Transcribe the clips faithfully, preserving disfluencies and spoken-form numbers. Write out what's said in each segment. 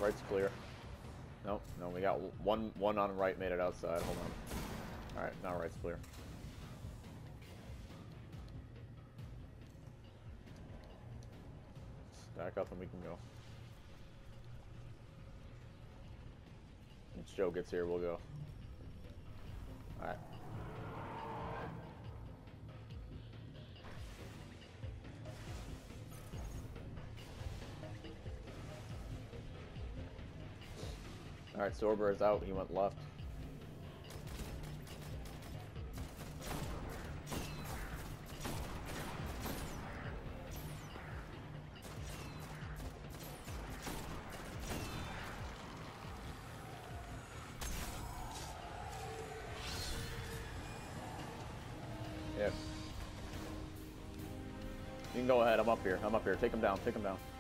right's clear. Nope, no, we got one one on right made it outside. Hold on. Alright, now right's clear. Stack up and we can go. Once Joe gets here, we'll go. Alright. Alright, Sorber is out. He went left. Yep. You can go ahead. I'm up here. I'm up here. Take him down. Take him down.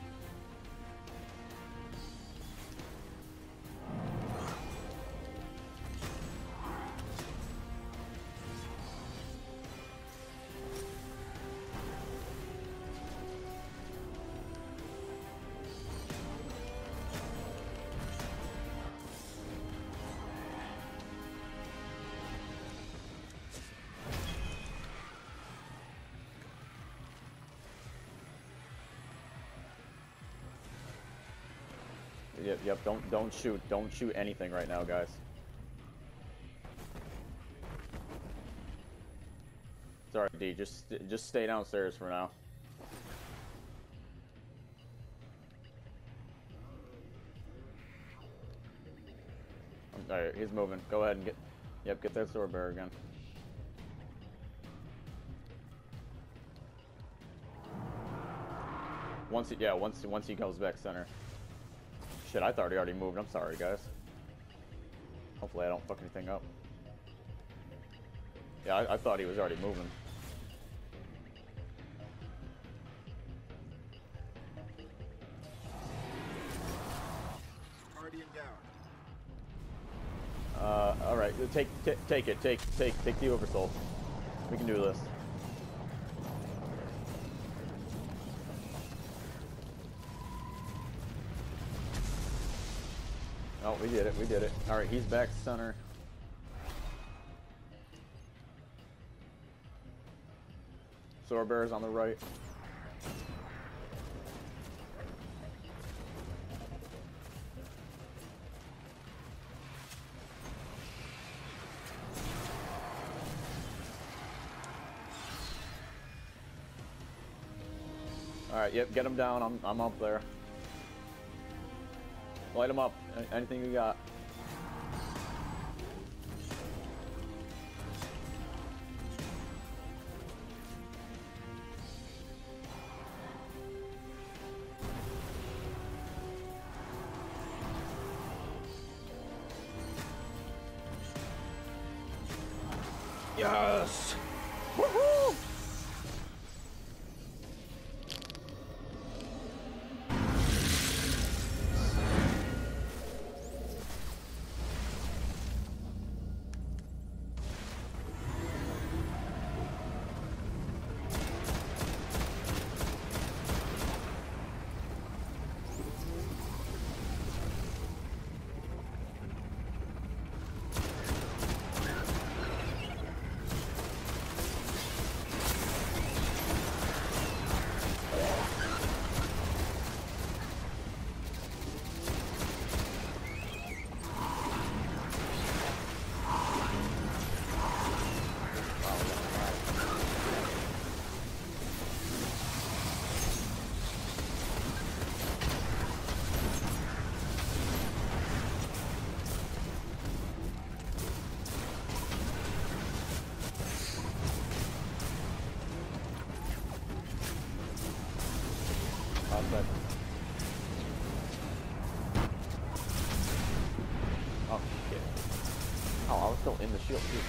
Yep, yep, don't don't shoot. Don't shoot anything right now, guys. Sorry, D, just just stay downstairs for now. Alright, he's moving. Go ahead and get yep, get that sword bearer again. Once he yeah, once once he goes back center. Shit, I thought he already moved. I'm sorry, guys. Hopefully I don't fuck anything up. Yeah, I, I thought he was already moving. Guardian down. Uh, alright. Take, take it. Take, take, take the Oversoul. We can do this. Oh, we did it, we did it. Alright, he's back center. Sword bearer's on the right. Alright, yep, get him down. I'm, I'm up there. Light him up. Anything you got. Yes! Woohoo! Outside. Oh, shit. Oh, I was still in the shield, too.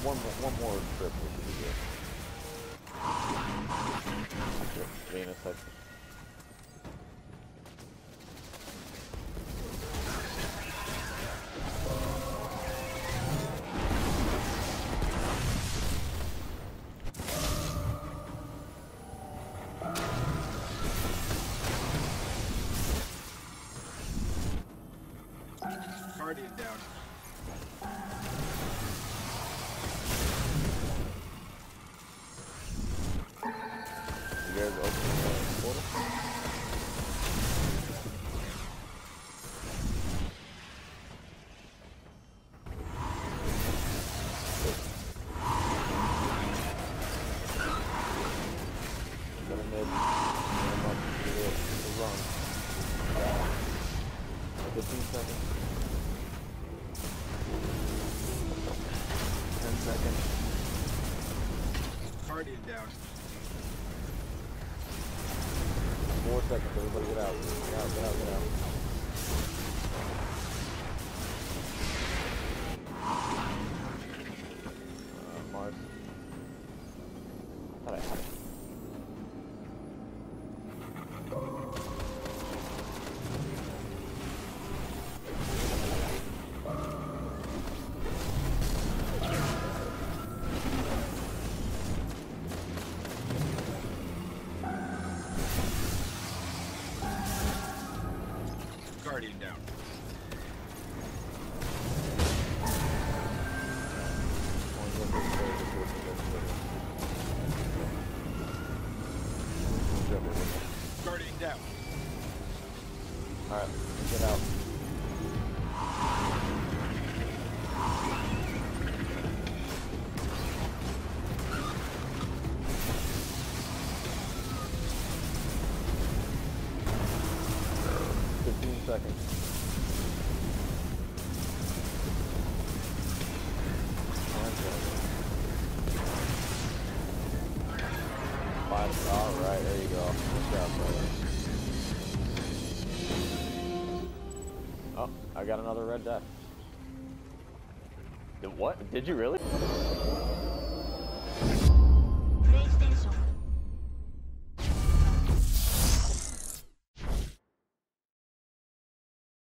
one more, one more trip, we should be good. Venus, I Guardian down. You guys open the portal? Gonna mid. Gonna up to the, the run. fifteen seconds. ten seconds. Guardian down. Four seconds, everybody get out. Get out, get out, get out. Uh, Mars. I thought I had it. Guardian down. Guardian down. Alright, get out. Fifteen seconds. Five. Alright, there you go. Good job, brother. Oh, I got another red death. Did what? Did you really?